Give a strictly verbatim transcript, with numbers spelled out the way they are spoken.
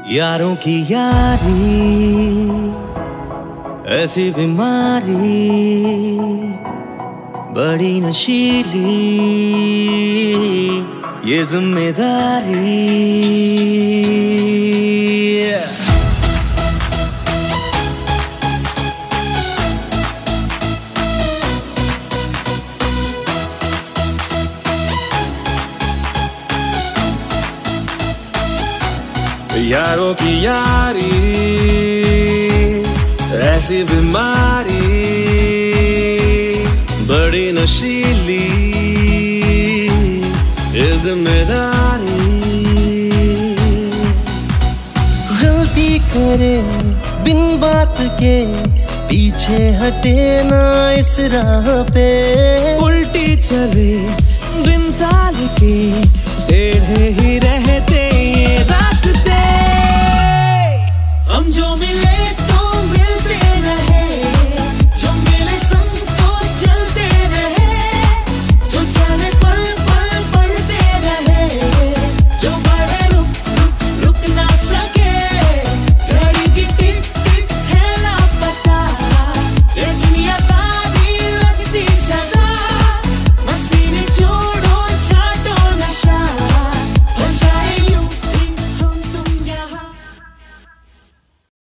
यारों की यारी ऐसी बीमारी बड़ी नशीली ये जिम्मेदारी। यारों की यारी ऐसी बीमारी बड़ी नशीली ये जिम्मेदारी। गलती करे बिन बात के पीछे हटे ना इस राह पे, उल्टी चले बिन ताल के टेढ़े ही रहते ये रास्ते।